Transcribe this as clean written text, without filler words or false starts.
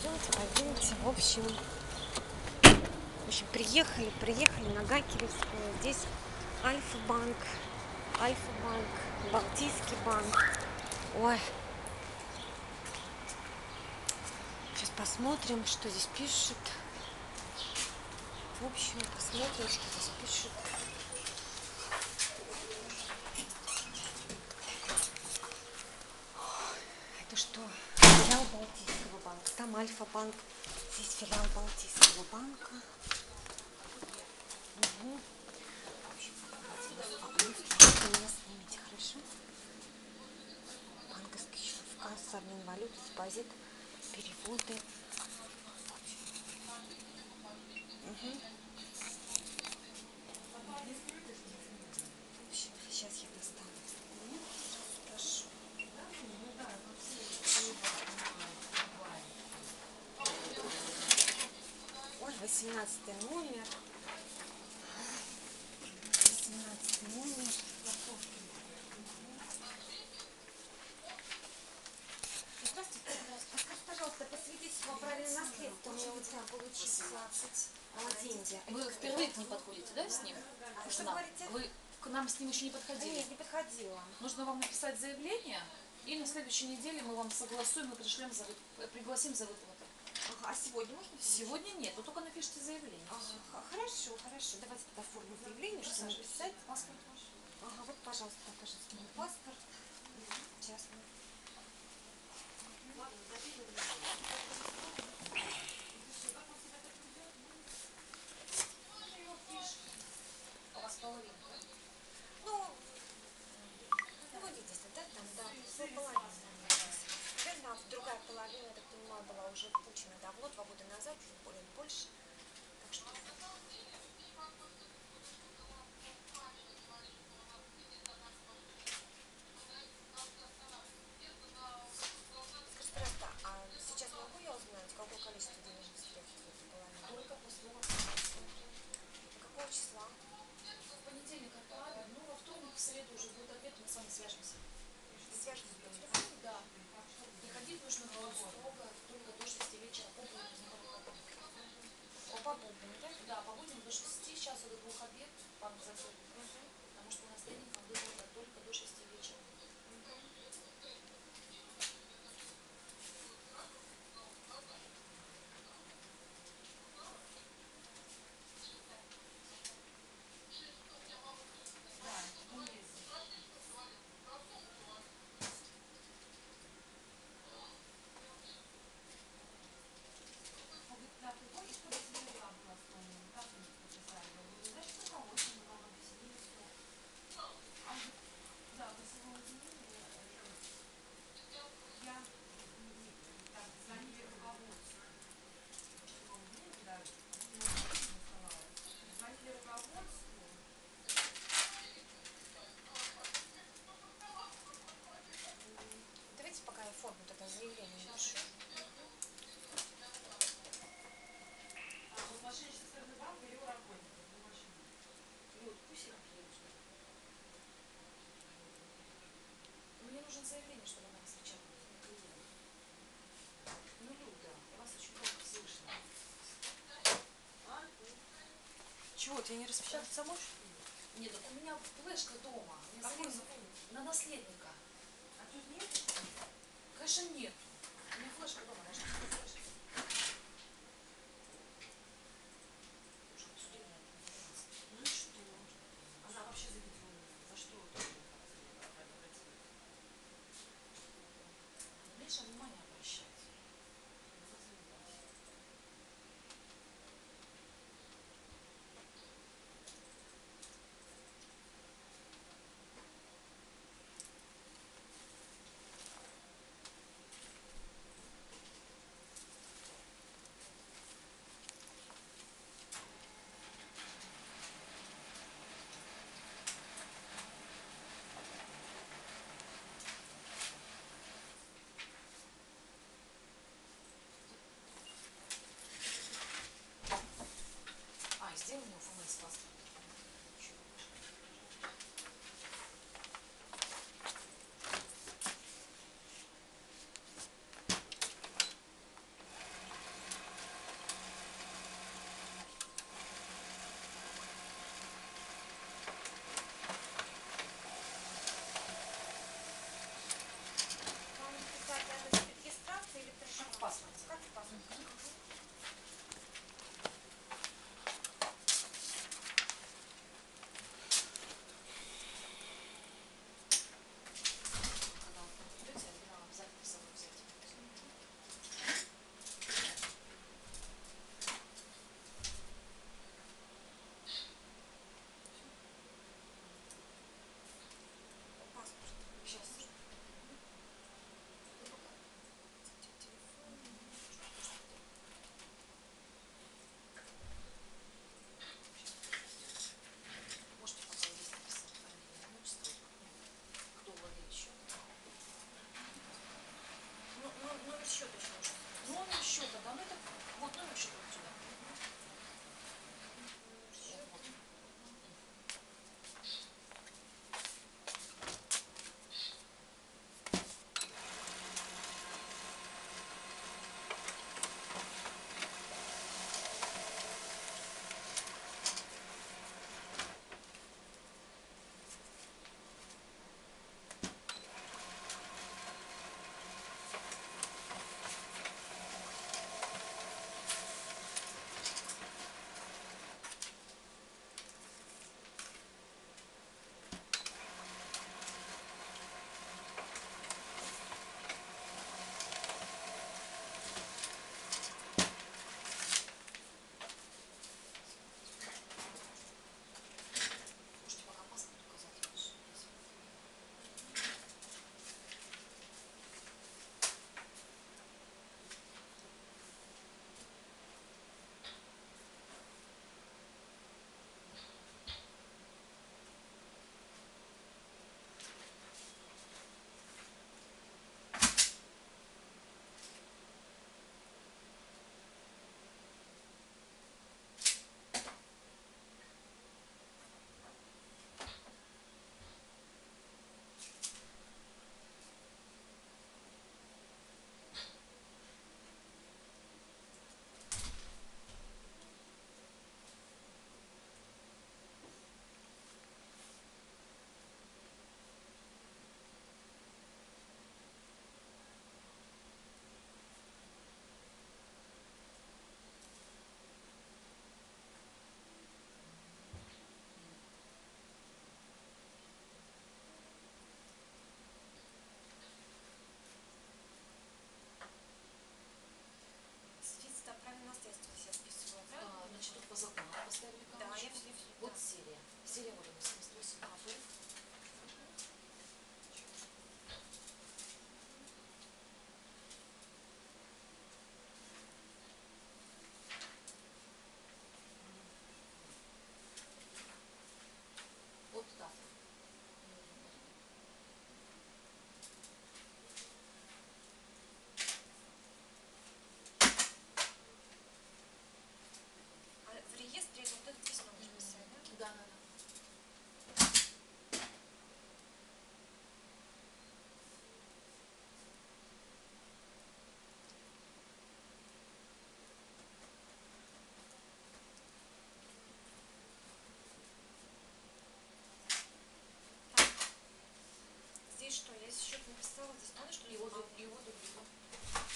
пойдемте. В общем, приехали на Гакелевскую. Здесь Альфа-банк, Балтийский банк. Ой. Сейчас посмотрим, что здесь пишут. В общем, посмотрим, что здесь пишут. Это что? Филиал Балтийского банка. Там Альфа-банк. Здесь филиал Балтийского банка. Угу. В общем, вы меня снимите, хорошо? Банковский счет, касса, обмен валюты, депозит, переводы. Угу. Сейчас я достану. Прошу. Ой, 18 номер. 18 номер. Здравствуйте. Подскажите, пожалуйста, посвидетельству о праве на наследство. У меня у тебя получится деньги. Вы впервые к ним подходите, да, с ним? Что говорите? Вы к нам с ним еще не подходили? Нет, не подходила. Нужно вам написать заявление, и на следующей неделе мы вам согласуем и пригласим за выплату. Ага, а сегодня можно? Сегодня нет, вы только напишите заявление. Ага, хорошо. Давайте тогда форму заявления, чтобы написать. Паспорт ваш. Ага, вот, пожалуйста, покажите мой паспорт. Сейчас. У вас половина, да? Ну, вы видите, да, там, да, половина. Да, другая половина, я так понимаю, была уже пущена давно, 2 года назад, или больше. Так что... Скажите, пожалуйста, а сейчас могу я узнать, какое количество денежных средств в этой половине? Только после вакцинации. Какого числа? В понедельник отправим, ну, во вторник, в среду уже будет ответ, мы с вами свяжемся. Свяжемся по телефону? Да. Приходить нужно было строго, только до 6 вечера, по будням. По будням, да? Да, по будням до 6, сейчас до 2 обед, банк закрыт. Потому что у нас тренинг выплата только до 6 вечера. Давайте пока я форму тогда заявление напишу. Мне нужно заявление, чтобы она распечатала. Ну, Люда, вас очень громко слышно. Чего, ты не распечатать самой? Нет, так у меня флешка дома. Какой? На наследника. А тут нет? Конечно, нет. У меня флешка дома. Должна быть флешка. Ну и что? Она вообще заведена. За что? Меньше внимания обращать. просто электронный паспорт. Как в паспорте. Когда вы придете, оригинал обязательно с собой взять. Паспорт. Сейчас. Телефон. Можете пока здесь написать фамилию, имя, отчество, кто владеет счетом. Номер счета еще нужно. Номер счета, да, ну это вот номер счета вот сюда. Номер счета. Вот. Можете пока паспорт указать. Свидетельство о праве наследства я списывала, правильно? Значит, тут по закону поставили Да, я галочку. все. Вот серия. Серия вот она, 78 АБ. Вот дата. А в реестре это вот это письмо нужно писать, да? Да, да, да. Здесь что? Я здесь счет написала, здесь надо что-то И вот, заполнять? и вот, и вот.